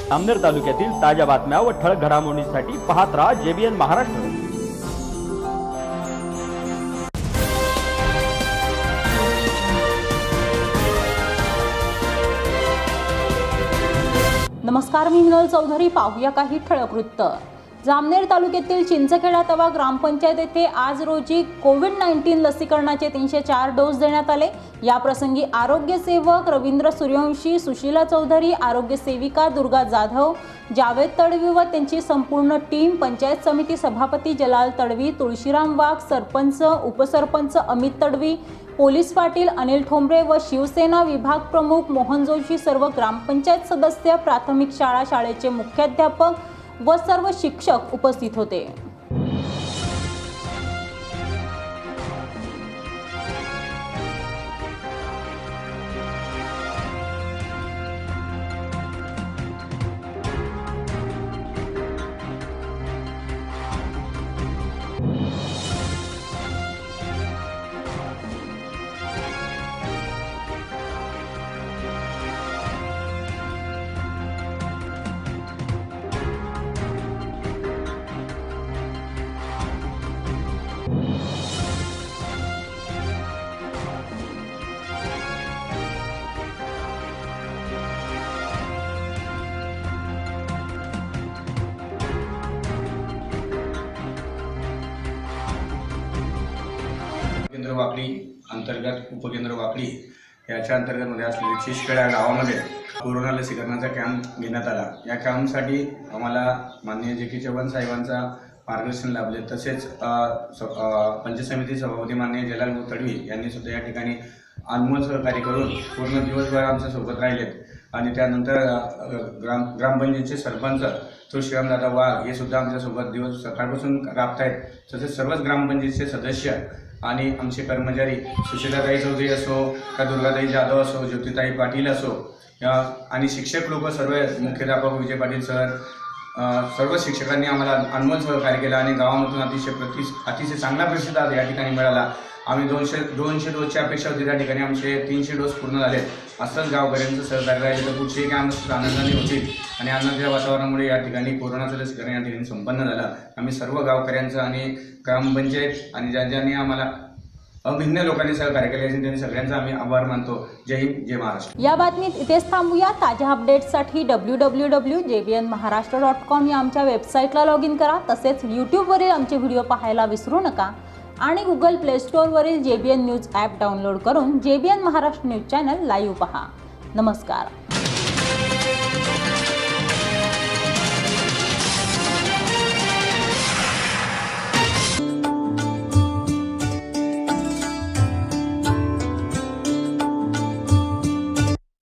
जामनेर तालुक्यातील ताज्या बातम्या व ठळक घडामोडींसाठी पाहत रहा JBN महाराष्ट्र। नमस्कार, मी हिनल चौधरी। पाहूया काही ठळक वृत्त। जामनेर तालुक्यातील चिंचखेडा तवा ग्रामपंचायत येथे आज रोजी कोविड-19 लसीकरणाचे 304 डोस देण्यात आले। या प्रसंगी आरोग्य सेवक रवींद्र सूर्यवंशी, सुशीला चौधरी, आरोग्य सेविका दुर्गा जाधव, जावेद तडवी व त्यांची संपूर्ण टीम, पंचायत समिती सभापती जलाल तडवी, तुळशीराम वाघ, सरपंच, उपसरपंच अमित तडवी, पोलीस पाटील अनिल ठोंबरे व शिवसेना विभाग प्रमुख मोहन जोशी, सर्व ग्रामपंचायत सदस्य, प्राथमिक शाळा शाळेचे मुख्याध्यापक व सर्व शिक्षक उपस्थित होते। केंद्र वाकडी अंतर्गत उपकेंद्र वाकडी याच्या अंतर्गत मध्ये असलेल्या चिंचखेडा गावामध्ये कोरोना लसीकरणाचा कॅम्प घेण्यात आला। या कॅम्पसाठी आम्हाला माननीय जे.के. चव्हाण साहेबांचा मार्गदर्शन लाभले। तसेच पंचायत समिती सभापती माननीय जलाल तडवी यांनी सुद्धा या ठिकाणी अनमोल सहकार्य करून पूर्ण दिवसभर आमच्या सोबत राहिलेत। आणि त्यानंतर ग्रामपंचायतचे सरपंच तुळशीराम दादा वाघ हे सुद्धा आमच्या सोबत दिवस सकाळपासून राबत आहेत। तसेच सर्वच ग्रामपंचायतचे सदस्य आणि आमचे कर्मचारी सुशीलाताई चौधरी असो का दुर्गाताई जाधव असो, ज्योतिताई पाटील असो आणि शिक्षक लोक सर्व, मुख्याध्यापक विजय पाटील सर, सर्व शिक्षकांनी आम्हाला अनमोल सहकार्य केला आणि गावामधून अतिशय चांगला प्रतिसाद या ठिकाणी मिळाला। आम्ही 200 डोसची अपेक्षा होती, त्या ठिकाणी आमचे 300 डोस पूर्ण झाले। असंच गावकऱ्यांचं सहकार्य राहिले तर पुढचे कॅम्प आनंदाने होतील आणि आनंदाच्या वातावरणामुळे या ठिकाणी कोरोनाचं लसीकरण या ठिकाणी संपन्न झालं। आम्ही सर्व गावकऱ्यांचं आणि ग्रामपंचायत आणि ज्यांनी आम्हाला अभिन्न लोकांनी सहकार्य केले त्यांनी सगळ्यांचा आम्ही आभार मानतो। जय हिंद, जय महाराष्ट्र। या बातमीत इथेच थांबूया। ताज्या अपडेट्ससाठी www.jbnmaharashtra.com या आमच्या वेबसाईटला लॉग इन करा। तसेच यूट्यूबवरील आमचे व्हिडिओ पाहायला विसरू नका आणि गुगल प्ले स्टोअरवरील JBN न्यूज ॲप डाउनलोड करून JBN Maharashtra news channel live पहा। नमस्कार।